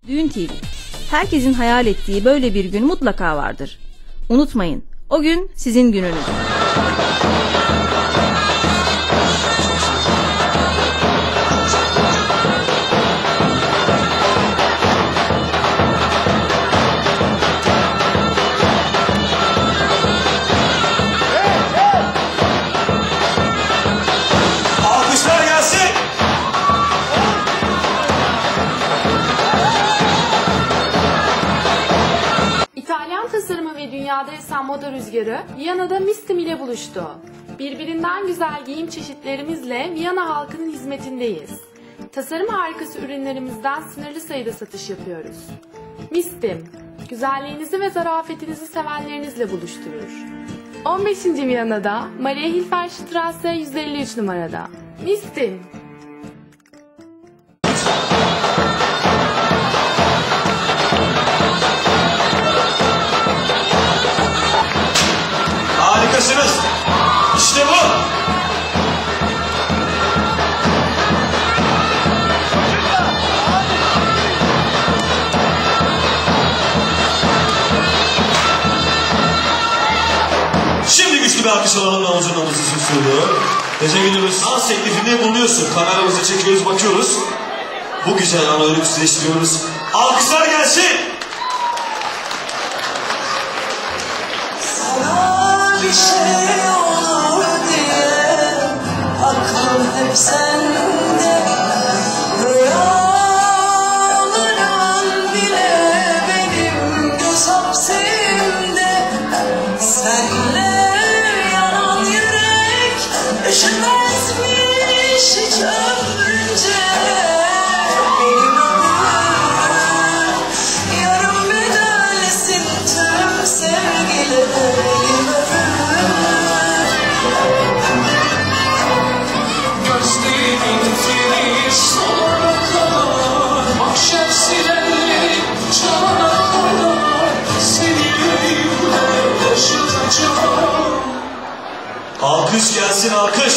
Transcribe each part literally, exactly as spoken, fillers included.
Düğün T V. Herkesin hayal ettiği böyle bir gün mutlaka vardır. Unutmayın, o gün sizin gününüz. Tasarımı ve dünyada esen moda rüzgarı Viyana'da Mistim ile buluştu. Birbirinden güzel giyim çeşitlerimizle Viyana halkının hizmetindeyiz. Tasarım harikası ürünlerimizden sınırlı sayıda satış yapıyoruz. Mistim, güzelliğinizi ve zarafetinizi sevenlerinizle buluşturur. on beşinci Viyana'da Maria Hilferstrasse yüz elli üç numarada. Mistim. Harikasınız. İşte bu. Şimdi güçlü bir alkış alalım, omuzun omuzu süslüyor. Teşekkür ediyoruz. Dans teklifinde bulunuyorsun. Kameramızı çekiyoruz, bakıyoruz. Bu güzel anı ölümsüzleştiriyoruz. Alkışlar gelsin. Bir şey olur diye aklım hep sende, rüyalarım bile benim göz hapsimde. Senle yanan yürek üşümezmiş hiç ömrünce. Benim ömrüm yarım bedelsin tüm sevgilerim. Alkış gelsin, alkış.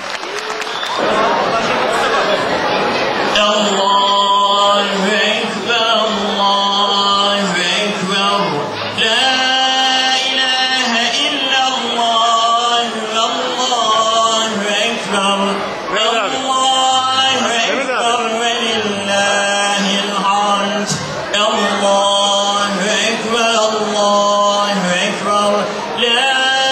Allahu Ekber, Allahu Ekber. La ilahe illallah, Allahu Ekber. Allahu Ekber ve lillahil hamd. Allahu Ekber, Allahu Ekber. La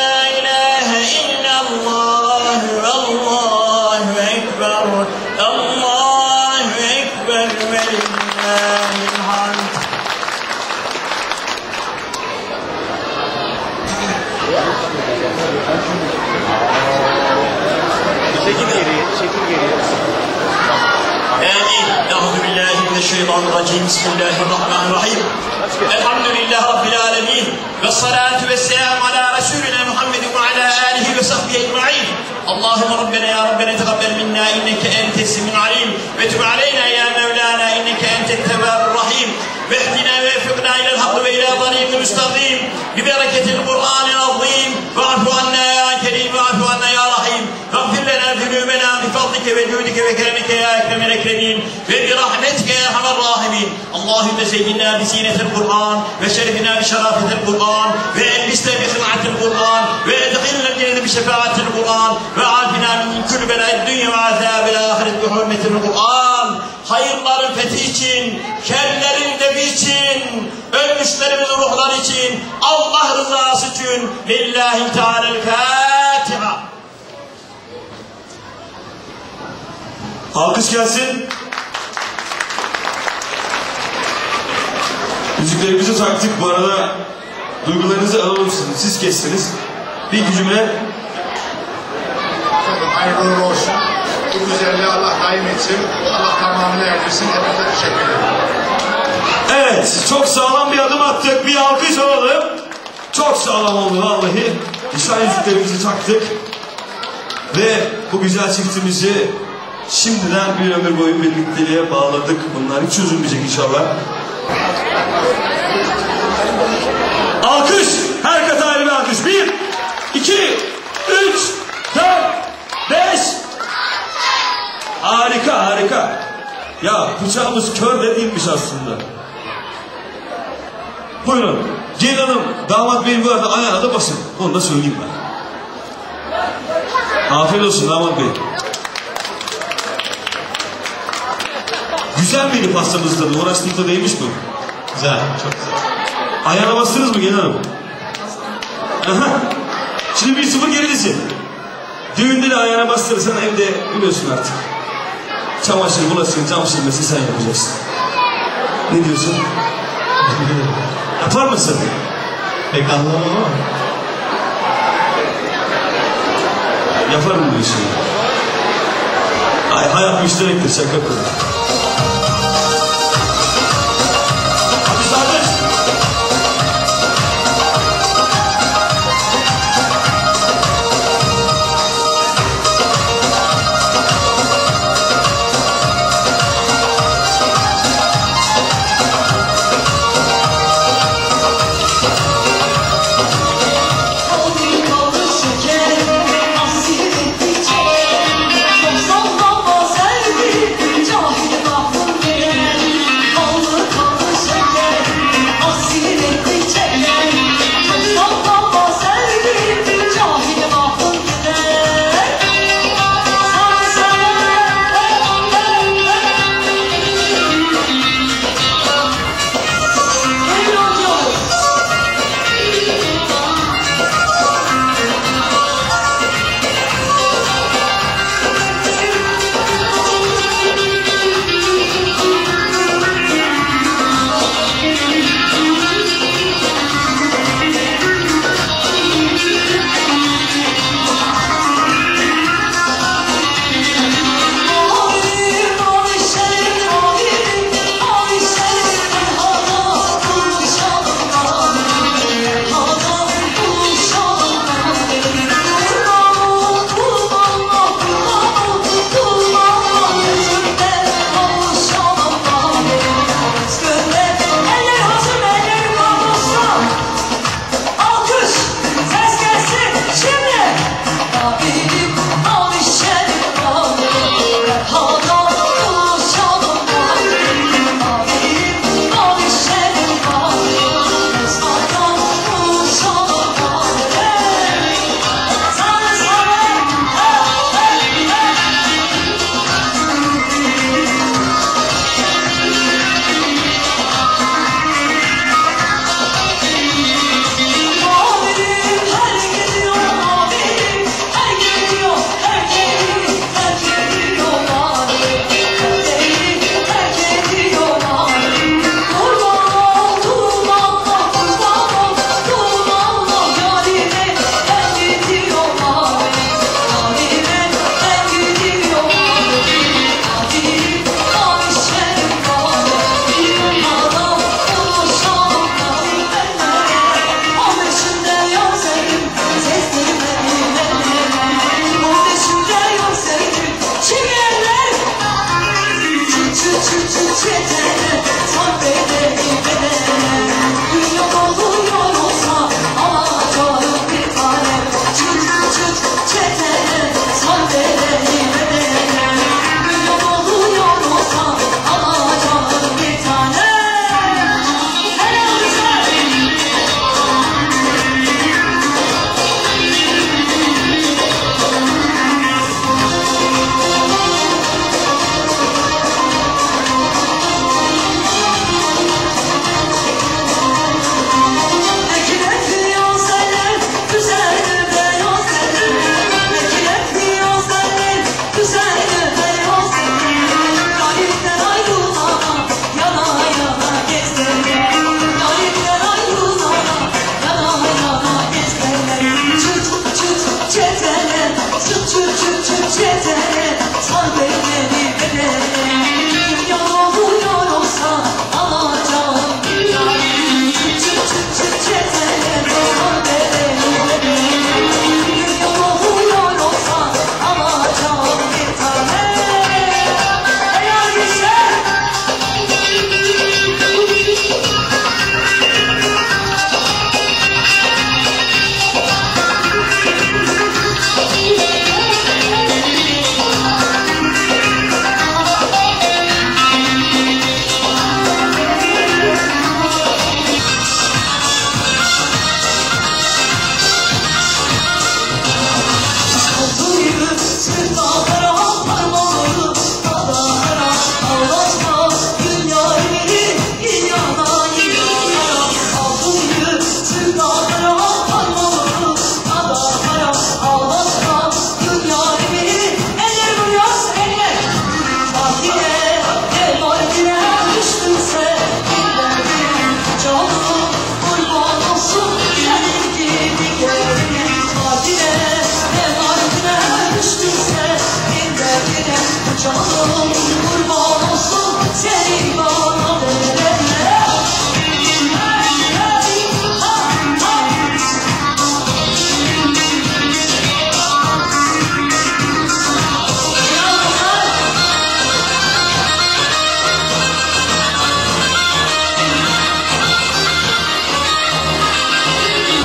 Çekil geriye, çekil geriye. Euzubillahimineşşeytanirracim. Bismillahirrahmanirrahim. Elhamdülillahi Rabbil alemin. Ve salatu ve selamu ala Resulina Muhammedin ve ala alihi ve sahbihi ecma'in. Allahümme Rabbena ya Rabbena tegabbel minna inneke entes semiul alim. Ve tub aleyna ya Mevlana inneke entet tevvabur rahim. Ve ihdina ve effikna ilel hakk ve ila tariqil müstakim. Bi bereketil Kur'anil azim. Ve afu anna ya kerim ve afu anna ya rahim. Gafir lena zunubena bi fadlike ve cudike ve keremike ya ekremel ekremin. Ve bi rahmetike ya erhamer rahimin. Allahümme zeyyinna bi zinetil Kur'an ve şerifina bi şerafetil Kur'an ve elbisna bi hınatil Kur'an ve edhilna cennete bi şefaatil Kur'an ve afina min kulli bela'id dünya ve azabil ahiret bi hurmetil Kur'an. Hayırların fethi için, şerlerin defi için, ölmüşlerimizin ruhları için, Allah rızası için, lillahi teala'l-Fatiha. Alkış gelsin. Müziklerimizi taktık. Bu arada duygularınızı alalım sizin. Siz kestiniz. Bir iki cümle. Hayırlı olsun. Bu güzelliği Allah daim etsin. Allah tamamını erdirsin. Hepinize teşekkür ederim. Evet. Çok sağlam bir adım attık. Bir alkış alalım. Çok sağlam oldu vallahi. Nişan yüzüklerimizi taktık. Ve bu güzel çiftimizi şimdiden bir ömür boyu birlikteliğe bağladık. Bunlar hiç çözülmeyecek inşallah. Alkış! Herkese ayrı bir alkış. Bir, iki, üç, dört, beş. Harika, harika. Ya bıçağımız kör de değilmiş aslında. Buyurun. Gelin hanım, damat bey bu arada ayağına da basın. Onu da söyleyeyim ben. Afiyet olsun damat bey. Güzel miydi pastamız tadı? Uğraştığımda değmiş mi? Güzel, çok güzel. Ayağına bastınız mı gelin hanım? Aha. Şimdi bir sıfır geridesin. Düğünde de ayağına bastırırsan evde biliyorsun artık. Çamaşır, bulaşık, cam silmesi sen yapacaksın. Ne diyorsun? Yapar mısın? Pek anlamam ama. Yaparım diyorsun. Ay, hayat müşterektir, şaka yapıyorum. Hadi Sadık. Kalbim kavuşurken hasret edecek. Çok salla bazen bir cahil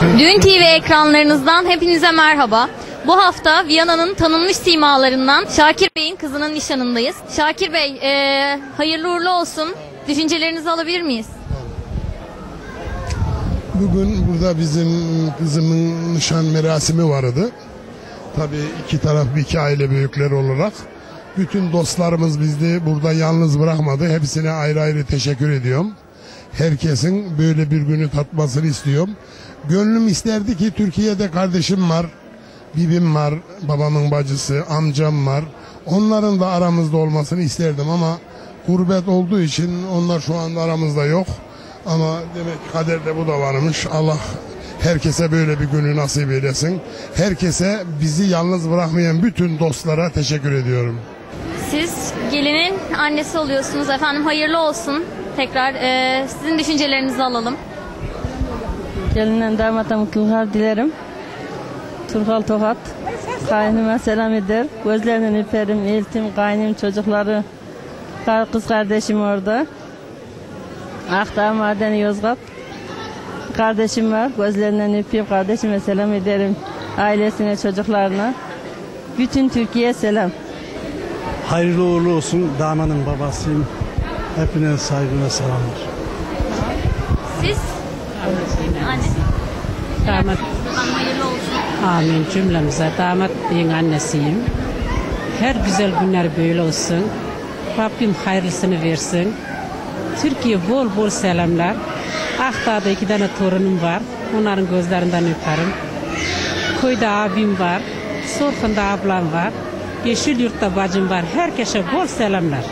Düğün T V ekranlarınızdan hepinize merhaba. Bu hafta Viyana'nın tanınmış simalarından Şakir Bey'in kızının nişanındayız. Şakir Bey, ee, hayırlı uğurlu olsun. Düşüncelerinizi alabilir miyiz? Bugün burada bizim kızımın nişan merasimi vardı. Tabii iki taraf bir iki aile büyükleri olarak. Bütün dostlarımız bizi burada yalnız bırakmadı. Hepsine ayrı ayrı teşekkür ediyorum. Herkesin böyle bir günü tatmasını istiyorum. Gönlüm isterdi ki Türkiye'de kardeşim var, bibim var, babamın bacısı, amcam var. Onların da aramızda olmasını isterdim ama gurbet olduğu için onlar şu anda aramızda yok. Ama demek ki kaderde bu da varmış. Allah herkese böyle bir günü nasip eylesin. Herkese, bizi yalnız bırakmayan bütün dostlara teşekkür ediyorum. Siz gelinin annesi oluyorsunuz efendim. Hayırlı olsun. Tekrar ee, sizin düşüncelerinizi alalım. Gelinden damata mutluluklar dilerim. Turhal Tokat. Kaynıma selam eder. Gözlerinden öperim. Eltim, kaynım, çocukları. Kız kardeşim orada. Akdağ, Maden, Yozgat. Kardeşim var. Gözlerinden öpeyim. Kardeşime selam ederim. Ailesine, çocuklarına. Bütün Türkiye'ye selam. Hayırlı uğurlu olsun. Damanın babasıyım. Hepine saygı ve selamlar. Siz? Anne. Damat. Hayırlı olsun. Amin cümlemize. Damat beyin annesiyim. Her güzel günler böyle olsun. Rabbim hayırlısını versin. Türkiye bol bol selamlar. Akdağ'da iki tane torunum var. Onların gözlerinden öperim. Köyde abim var. Sorkun'da ablam var. Yeşilyurt'ta bacım var. Herkese bol selamlar.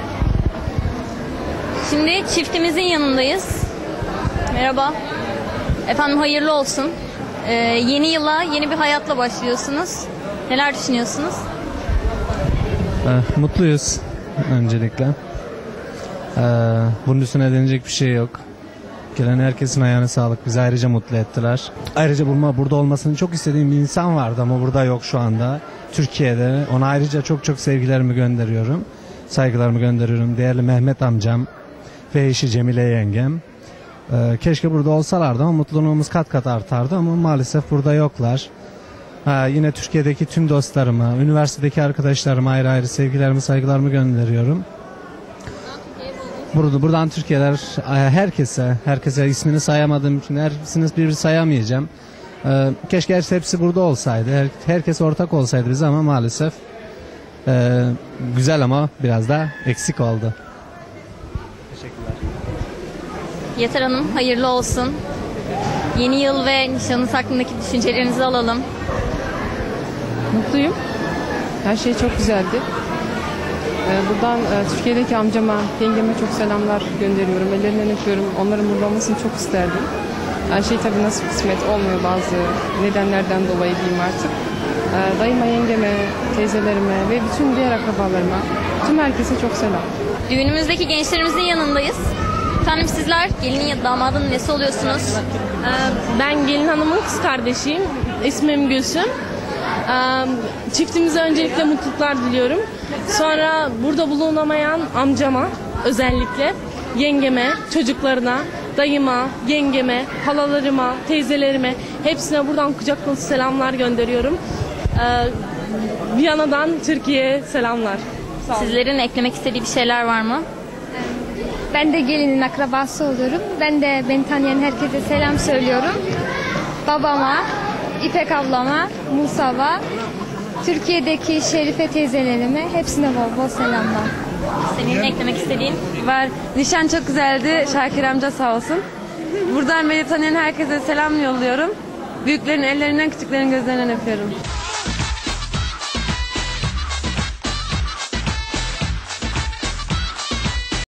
Şimdi çiftimizin yanındayız. Merhaba. Efendim hayırlı olsun. Ee, yeni yıla yeni bir hayatla başlıyorsunuz. Neler düşünüyorsunuz? Ee, mutluyuz öncelikle. Ee, bunun üstüne denecek bir şey yok. Gelen herkesin ayağına sağlık. Bizi ayrıca mutlu ettiler. Ayrıca bulma, burada olmasını çok istediğim bir insan vardı ama burada yok şu anda. Türkiye'de. Ona ayrıca çok çok sevgilerimi gönderiyorum. Saygılarımı gönderiyorum. Değerli Mehmet amcam ve eşi Cemile yengem. Ee, keşke burada olsalardı ama mutluluğumuz kat kat artardı ama maalesef burada yoklar. Ha, yine Türkiye'deki tüm dostlarıma, üniversitedeki arkadaşlarıma ayrı ayrı sevgilerimi, saygılarımı gönderiyorum. Burada, buradan Türkiye'ler herkese, herkese ismini sayamadığım için hepsini bir sayamayacağım. Ee, keşke hepsi burada olsaydı, her, herkes ortak olsaydı bize ama maalesef e, güzel ama biraz da eksik oldu. Teşekkürler. Yeter Hanım hayırlı olsun. Yeni yıl ve nişanınız hakkındaki düşüncelerinizi alalım. Mutluyum. Her şey çok güzeldi. Buradan Türkiye'deki amcama, yengeme çok selamlar gönderiyorum. Ellerinden öpüyorum. Onların burada olmasını çok isterdim. Her şey tabii nasip kısmet olmuyor bazı nedenlerden dolayı diyeyim artık. Dayıma, yengeme, teyzelerime ve bütün diğer akrabalarıma, tüm herkese çok selam. Düğünümüzdeki gençlerimizin yanındayız. Efendim sizler gelinin ya damadın nesi oluyorsunuz? Ben gelin hanımın kız kardeşiyim. İsmim Gülsüm. Çiftimize öncelikle mutluluklar diliyorum. Sonra burada bulunamayan amcama özellikle, yengeme, çocuklarına, dayıma, yengeme, halalarıma, teyzelerime hepsine buradan kucak dolusu selamlar gönderiyorum. Viyana'dan Türkiye'ye selamlar. Sağ olun. Sizlerin eklemek istediği bir şeyler var mı? Ben de gelinin akrabası oluyorum. Ben de beni tanıyan herkese selam söylüyorum. Babama, İpek ablama, Musab'a, Türkiye'deki Şerife teyzelerime hepsine bol bol selamlar. Senin eklemek istediğin? Var. Nişan çok güzeldi. Şakir amca sağ olsun. Buradan beni tanıyan herkese selam yolluyorum. Büyüklerin ellerinden, küçüklerin gözlerinden öpüyorum.